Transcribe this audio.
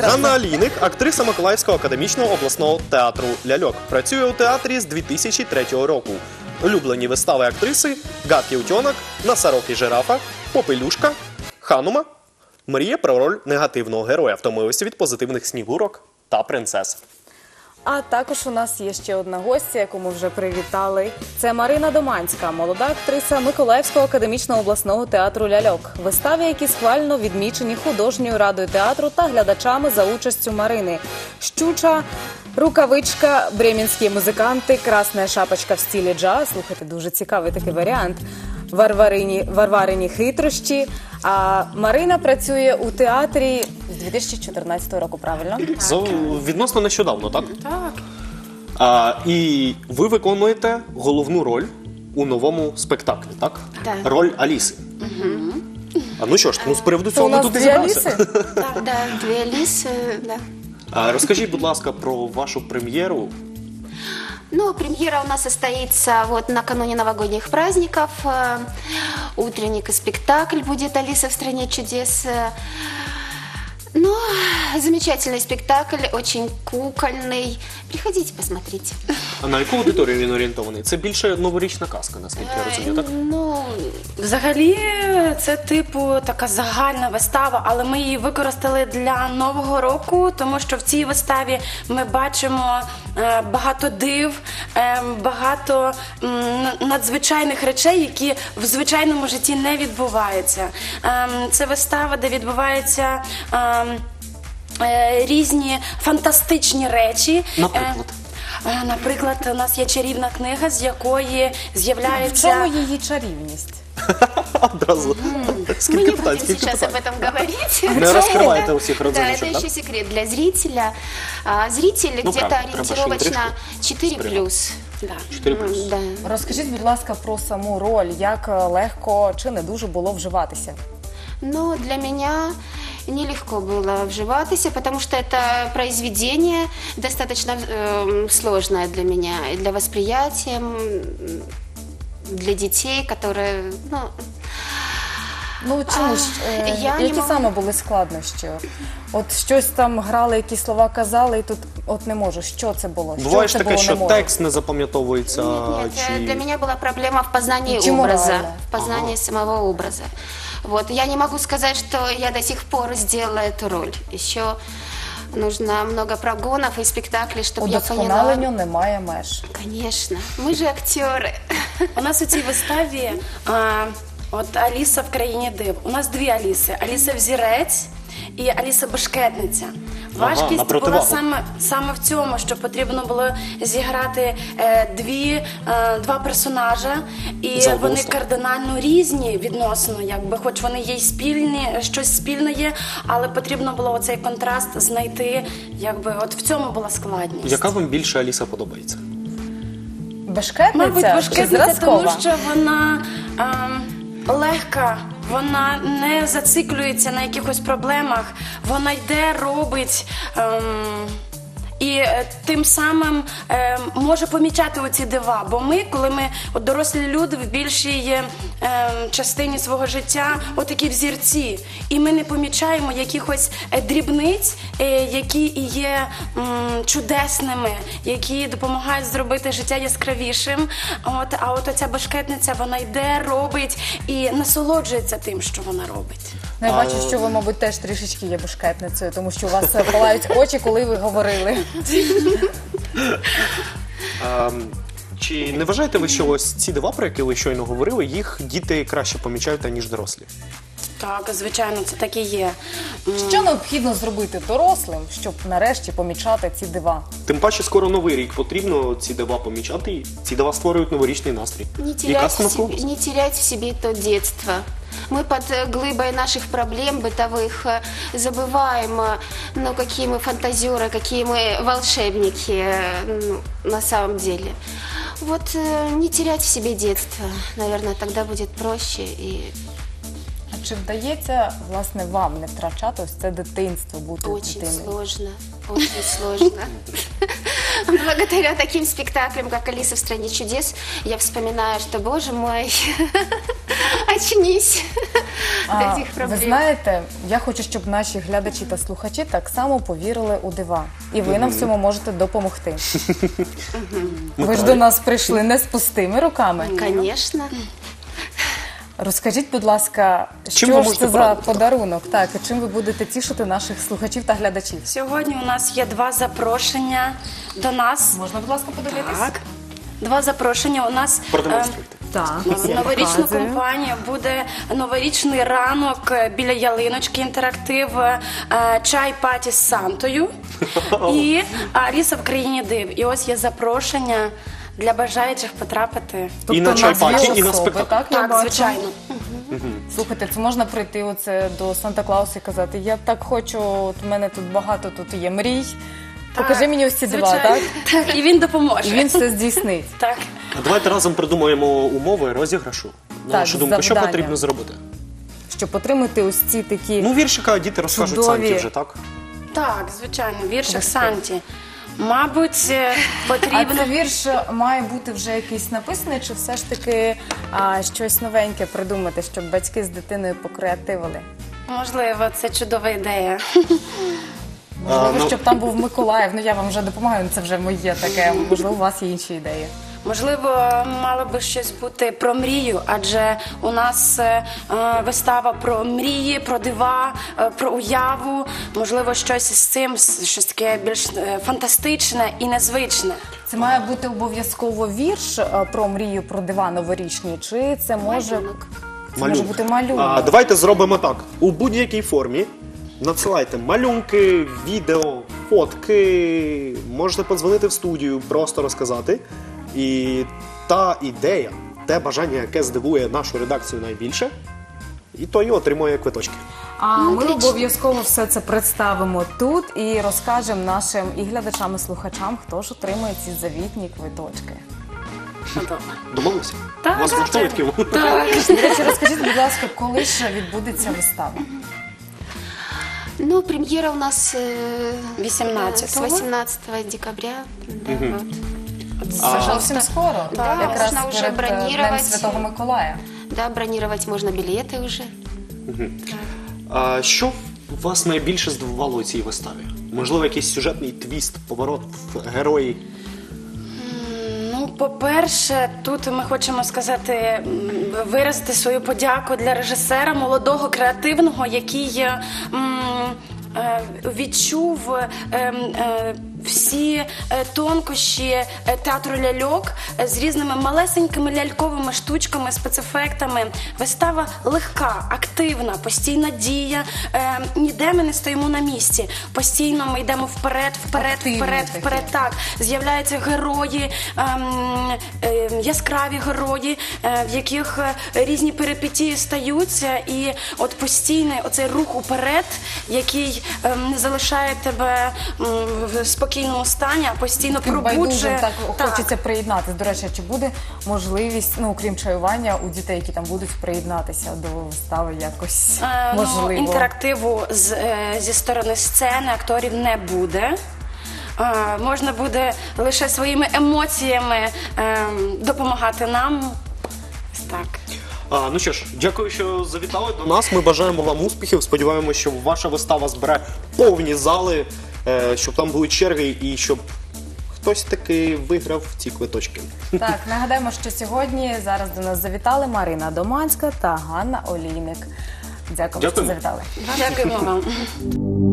Ганна Алійник – актриса Миколаївського академічного обласного театру «Ляльок». Працює у театрі з 2003 року. Улюблені вистави актриси – «Гадкий утьонок», «Носорог і жирафа», «Попелюшка», «Ханума». Мріє про роль негативного героя, втомилася від позитивних снігурок та принцес. А також у нас є ще одна гостя, яку ми вже привітали. Це Марина Доманська, молода актриса Миколаївського академічного обласного театру «Ляльок». Вистави, які схвально відмічені художньою радою театру та глядачами за участю Марини. «Щуча», «Рукавичка», «Бремінські музиканти», «Красна шапочка в стилі джаз». Слухайте, дуже цікавий такий варіант. «Варварині хитрощі». А Марина працює у театрі з 2014 року, правильно? Відносно нещодавно, так? Так. І ви виконуєте головну роль у новому спектаклі, так? Так. Роль Аліси. Ну що ж, з приводу цього ми тут і дві зібралися. Аліси? Да, две Алисы, да. Розкажіть, будь ласка, про вашу прем'єру. Ну, премьера у нас состоится вот накануне новогодних праздников. Утренник и спектакль будет «Алиса в стране чудес». Ну, замечательный спектакль, очень кукольный. Приходите, посмотрите. А на яку аудиторію він орієнтований? Це більше новорічна казка, наскільки я розумію, так? Ну, Взагалі, це типу така загальна вистава, але ми її використали для Нового року, тому що в цій виставі ми бачимо багато див, багато надзвичайних речей, які в звичайному житті не відбуваються. Це вистава, де відбуваються різні фантастичні речі. Наприклад? Наприклад, у нас є чарівна книга, з якої В з'являється... чому її чарівність? Одразу. мы не Скільки будем питань, скільки сейчас об питань? этом говорить. Не розкривайте усіх Да, родзиночок, это так? еще секрет для зрителя. Зритель Ну, где-то правда, треба ж ориентировочно інтрижку 4+. Да. 4+. Да. Розкажіть, будь ласка, про саму роль. Як легко чи не дуже було вживатися? Но для меня нелегко было вживаться, потому что это произведение достаточно сложное для меня, и для восприятия, для детей, которые... Ну, чому ж? я не Які можу. саме були складнощі? От щось там грали, якісь слова казали, і тут от не можу. Що це було? Буває ж це таке, було що не можу? текст не запам'ятовується, Нет, для меня была проблема в познании Почему образа, морально? в познании самого образа. Вот. Я не могу сказать, что я до сих пор сделала эту роль. Еще нужно много прогонов и спектаклей, чтобы я поняла. Удосконаленню немає меж. Конечно, мы же актеры. У нас у цій виставі от Аліса в країні див. У нас дві Аліси. Аліса Взірець і Аліса Бешкетниця. Важкість на була противагу. саме в цьому, що потрібно було зіграти два персонажа, і За вони густом. кардинально різні відносно, якби, хоч вони є й спільні, щось спільне є, але потрібно було оцей контраст знайти, якби, от в цьому була складність. Яка вам більше Аліса подобається? Бешкетниця? Мабуть, чи Бешкетниця, тому зразкова? що вона легка, вона не зациклюється на якихось проблемах, вона йде, робить і тим самим може помічати оці дива. Бо ми, коли ми от дорослі люди в більшій частині свого життя, отакі взірці, і ми не помічаємо якихось дрібниць, які і є чудесними, які допомагають зробити життя яскравішим. А от оця бешкетниця, вона йде, робить і насолоджується тим, що вона робить. Ну, я бачу, що ви, мабуть, теж трішечки є бешкетницею, тому що у вас палають очі, коли ви говорили. Чи не вважаєте ви, що ось ці дива, про які ви щойно говорили, їх діти краще помічають, ніж дорослі? Так, звичайно, це так і є. Що необхідно зробити дорослим, щоб нарешті помічати ці дива? Тим паче, скоро Новий рік, потрібно ці дива помічати. Ці дива створюють новорічний настрій. Не терять в себе то детство. Мы под глыбой наших проблем бытовых забываем, ну, какие мы фантазеры, какие мы волшебники на самом деле. Вот не терять в себе детство, наверное, тогда будет проще. А чи вдається, власне, вам не втрачати ось це дитинство, бути Очень дитиною? сложно, очень сложно. Благодаря таким спектаклям, как «Алиса в стране чудес», я вспоминаю, что, боже мой, очнись. до этих Ви проблем. знаєте, я хочу, щоб наші глядачі та слухачі так само повірили у дива. І ви нам в цьому можете допомогти. Ви ж до нас прийшли не з пустими руками. Конечно. Розкажіть, будь ласка, Чим ви що ж можете це за порадити? подарунок? Так, і чим ви будете тішити наших слухачів та глядачів? Сьогодні у нас є 2 запрошення до нас. Можна, будь ласка, подивитися? Так. 2 запрошення у нас. Продемонструйте. Так. Новорічну Показую. компанію буде новорічний ранок біля ялиночки, інтерактив, чай паті з Сантою і Аліса в країні див. І ось є запрошення для бажаючих потрапити. І на Тобто чай-паті, дві і на особи, спектакль. Так, я Так, бачу. звичайно. Слухайте, це можна прийти оце до Санта-Клауса і казати, я так хочу, от у мене тут багато тут є мрій. Покажи мені ось ці два, так? Звичайно. Так, і він допоможе. І він все здійснить. Так. А давайте разом придумаємо умови розіграшу. На Так, вашу думку, що завдання. потрібно зробити? Щоб отримати ось ці такі Ну, віршика діти розкажуть Чудові. Санті вже, так? Так, звичайно, віршик Квитки. Санті. Мабуть, А потрібно. це вірш має бути вже якийсь написаний, чи все ж таки щось новеньке придумати, щоб батьки з дитиною покреативили? Можливо, це чудова ідея. Можливо, ну- щоб там був Миколаїв. Ну я вам вже допомагаю, це вже моє таке. Можливо, у вас є інші ідеї. Можливо, мало би щось бути про мрію, адже у нас вистава про мрії, про дива, про уяву. Можливо, щось із цим, щось таке більш фантастичне і незвичне. Це має бути обов'язково вірш про мрію, про дива новорічні, чи це може, Малюнок. це може бути малюнок? Давайте зробимо так. У будь-якій формі надсилайте малюнки, відео, фотки. Можете подзвонити в студію, просто розказати. І та ідея, те бажання, яке здивує нашу редакцію найбільше, і той отримує квиточки. А ми обов'язково все це представимо тут і розкажемо нашим і глядачам, і слухачам, хто ж отримує ці завітні квиточки. Домовилися? Так, Вас влаштовує таке? До речі, розкажіть, будь ласка, коли ж відбудеться вистава? Ну, премьера у нас 18-го. с 18 декабря. Да, вот. Це зовсім скоро, Да, якраз можна вже перед Днем бронірувати. Святого Миколая. Да, бронировать можно билеты уже. Що вас найбільше здивувало у цій виставі? Можливо, якийсь сюжетний твіст, поворот в герої? Ну, по-перше, тут ми хочемо сказати, виразити свою подяку для режисера молодого, креативного, який відчув всі тонкощі театру ляльок з різними малесенькими ляльковими штучками, спецефектами. Вистава легка, активна, постійна дія. Ніде ми не стоїмо на місці. Постійно ми йдемо вперед, вперед, Активні вперед, такі. вперед. Так, з'являються герої, яскраві герої, в яких різні перипетії стаються, і от постійний оцей рух уперед, який не залишає тебе в спокійному стані, а постійно Байдужим пробуджує. так хочеться приєднатися. До речі, чи буде можливість, ну, окрім чаювання, у дітей, які там будуть приєднатися до вистави якось можливо? Ну, інтерактиву зі сторони сцени акторів не буде. Можна буде лише своїми емоціями допомагати нам. Ось так. Ну що ж, дякую, що завітали до нас. Ми бажаємо вам успіхів. Сподіваємося, що ваша вистава збере повні зали, щоб там були черги і щоб хтось таки виграв ці квиточки. Так, нагадаємо, що сьогодні зараз до нас завітали Марина Доманська та Ганна Олійник. Дякую, що Дякуємо. завітали. Дякуємо вам.